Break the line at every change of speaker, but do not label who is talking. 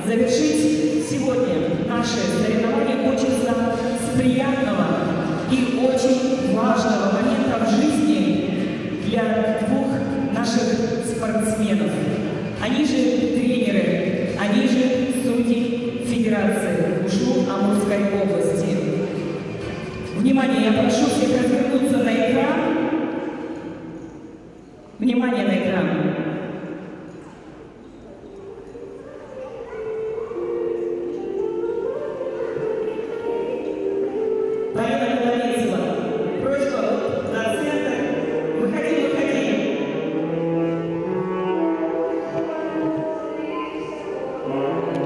завершить сегодня наше соревнование хочется с приятного и очень важного момента в жизни для двух наших спортсменов. Они же тренеры, они же судьи Федерации УШУ Амурской области. Внимание, я прошу всех развернуться на экран. Внимание на экран. Полина Коломейцева, просьба на центр. Выходи, выходи.